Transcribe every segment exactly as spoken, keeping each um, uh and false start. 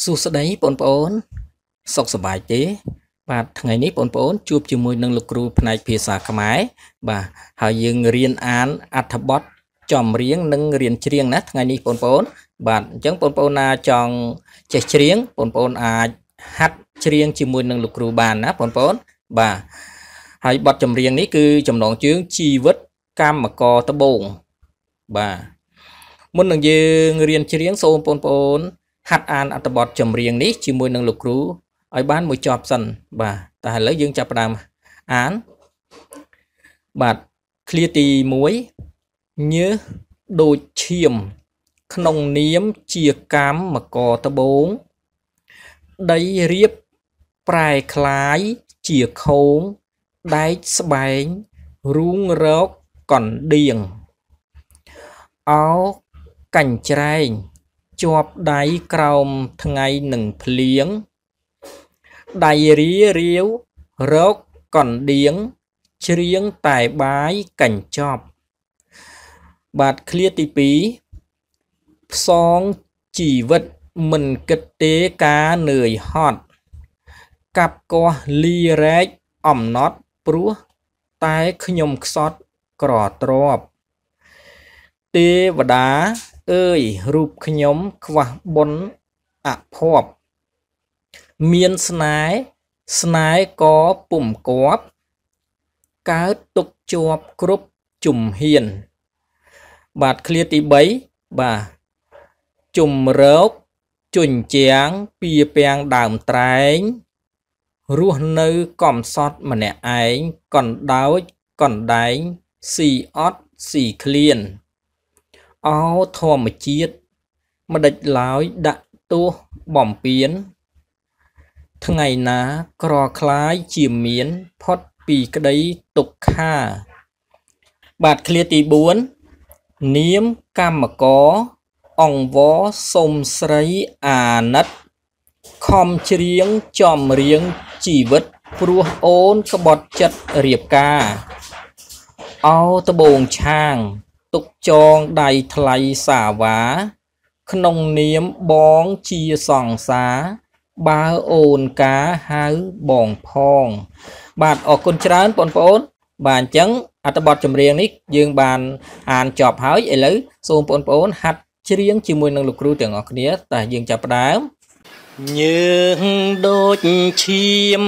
សួស្តីបងប្អូនសុខសប្បាយទេបាទថ្ងៃនេះបងប្អូនជួបជាមួយនឹងលោកគ្រូផ្នែកភាសាខ្មែរបាទហើយយើងរៀនអានអត្ថបទចម្រៀងនិងរៀនច្រៀងណាថ្ងៃនេះបងប្អូនបាទអញ្ចឹងបងប្អូនណាចង់ចេះច្រៀងបងប្អូនអាចហាត់ច្រៀងជាមួយនឹងលោកគ្រូបានណាបងប្អូនបាទហើយបទចម្រៀងនេះគឺចំណងជើងជីវិតកម្មករត្បូងបាទមុននឹងយើងរៀនច្រៀងសូមបងប្អូនហាត់អានអត្ថបទចម្រៀងនេះជាមួយនឹងលោកគ្រូឲ្យបានមួយចប់សិនបាទតែឥឡូវយើងចាប់ផ្ដើមអានបាទឃ្លាទីមួយញើសដូចឈាមក្នុងនាមជាកម្មករត្បូងដីរៀបប្រែคล้ายជាខោងដែកស្បែងរូងរកកណ្ដៀងអោកាញ់ច្រែងជាប់ដៃក្រោមថ្ងៃនឹងភ្លៀងដៃរារាវរកកណ្ដៀងច្រៀងតែបាយកញ្ចប់បាទឃ្លាទីពីរផ្សងជីវិតមិនគិតទេការនឿយហត់កាប់កោះលីរែកអំណត់ព្រោះតែខ្ញុំខ្សត់ក្រទ្របទេវតាអើយរូបខ្ញុំខ្វះបុណ្យអភ័ព្វមានស្នេហ៍ស្នេហ៍ក៏ពុំគប់កើតទុកជាប់គ្រប់ជំហានបាទឃ្លាទីបីបាទជំរោគជញ្ជាំងពីពាំងដើមត្រែងរស់នៅកំសត់ម្នាក់ឯងកណ្ដោចកណ្ដែងស៊ីអត់ស៊ីឃ្លានអោធម្មជាតិម្ដេចឡើយដាក់ទោសបំពេញថ្ងៃណាក្រคล้ายជាមានផុតពីក្តីទុក្ខាបាទឃ្លាទីបួននាមកម្មករអង្គវសុំស្រីអាណិតខំច្រៀងចម្រៀងជីវិតព្រោះអូនក្បត់ចិត្តរៀបការអោត្បូងឆាងទុកចងដៃថ្លៃសាវ៉ាក្នុងនាមបងជាសង្សារបើអូនកាហៅបងផងបាទអរគុណច្រើនបងប្អូនបាទអញ្ចឹងអត្ថបទចម្រៀងនេះយើងបានអានចប់ហើយឥឡូវសូមបងប្អូនហាត់ច្រៀងជាមួយនឹងលោកគ្រូទាំងអស់គ្នាតែយើងចាប់ផ្ដើមយើងដូចឈាម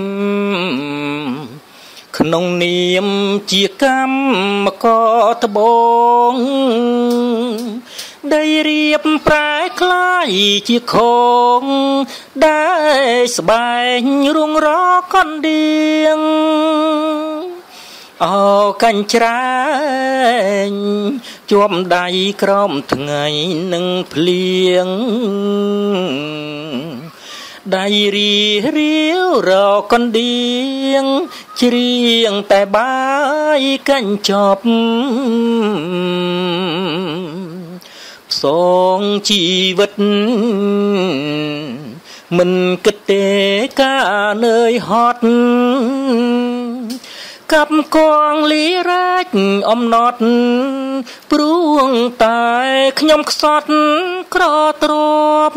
ក្នុងនាមជាកម្មករត្បូងដីរៀបប្រែคล้ายជាខោងដែកស្បែងរួងរកកណ្ដៀងអោកាញ់ច្រែងជាប់ដៃក្រោមថ្ងៃនឹងភ្លៀងដៃរីរាវរកកណ្ដៀងច្រៀងតែបាយកញ្ចប់ផ្សងជីវិតមិនគិតទេការនឿយហត់កាប់កងលីរែកអំណត់ព្រួងតែខ្ញុំខ្សត់ក្រទ្រប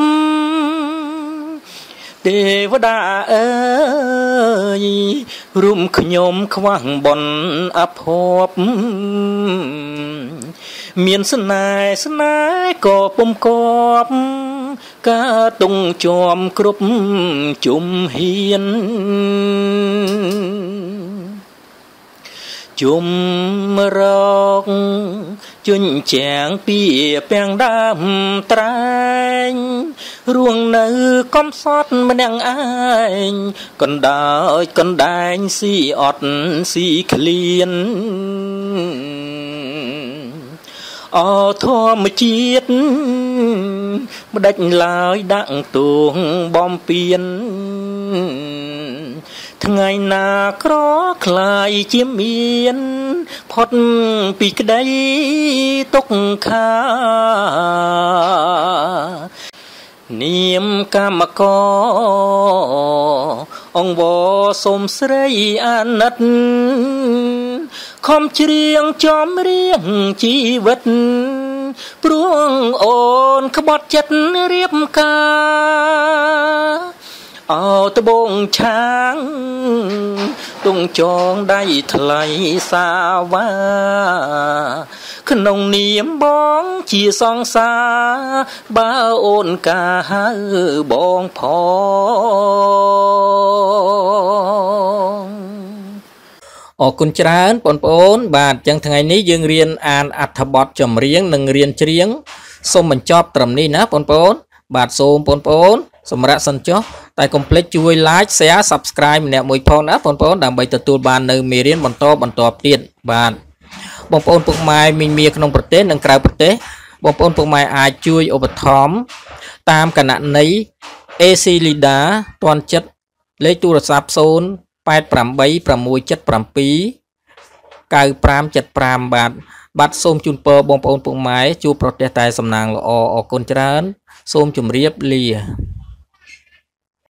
ទេវតាអើយរុំខ្ញុំខ្វះបុណ្យអភ័ព្វមានស្នេហ៍ស្នេហ៍ក៏ពុំគប់ការទុងជាប់គ្រប់ជំហានជុំរកជញ្ជាំងពីពាំងដើមត្រែងរួងនៅកំសត់ម្នាក់ឯងកណ្ដោចកណ្ដែងស៊ីអត់ស៊ីឃ្លានអោធម្មជាតិម្ដេចឡើយដាក់ទោសបំពេញថ្ងៃណាក្រคล้ายជាមានផុតពីក្តីទុក្ខានាមកម្មករអង្គវសុំស្រីអាណិតខំច្រៀងចំរៀងជីវិត ព្រោះអូននក្បត់ចិត្តរៀបការអោត្បូងឆាងទងចងដៃថ្លៃសាវ៉ាក្នុងនាមបងជាសង្សារបើអូនកាហៅបងផងអរគុណច្រើនបងប្អូនបាទអញ្ចឹងថ្ងៃនេះយើងរៀនអានអត្ថបទចម្រៀងនិងរៀនច្រៀងសូមបញ្ចប់ត្រឹមនេះណាបងប្អូនបាទសូមបងប្អូនសម្រាប់សិនចុះតែកុំភ្លេចជួយ like share subscribe ម្នាក់មួយផងណាបងប្អូនដើម្បីទទួលបាននៅមេរៀនបន្តបន្តទៀតបាទបងប្អូនពុកម៉ែមីងមាក្នុងប្រទេសនិងក្រៅប្រទេសបងប្អូនពុកម៉ែអាចជួយឧបត្ថម្ភតាមគណនី អេ ស៊ី Lida ទាន់ចិត្តលេខទូរស័ព្ទ ศูนย์ แปด แปด หก เจ็ด เจ็ด เจ็ด เก้า ห้า เจ็ด ห้า បាទបាទសូមជូនពរបងប្អូនពុកម៉ែជួបប្រទះតែសំណាងល្អអរគុណច្រើនសូមជម្រាបលា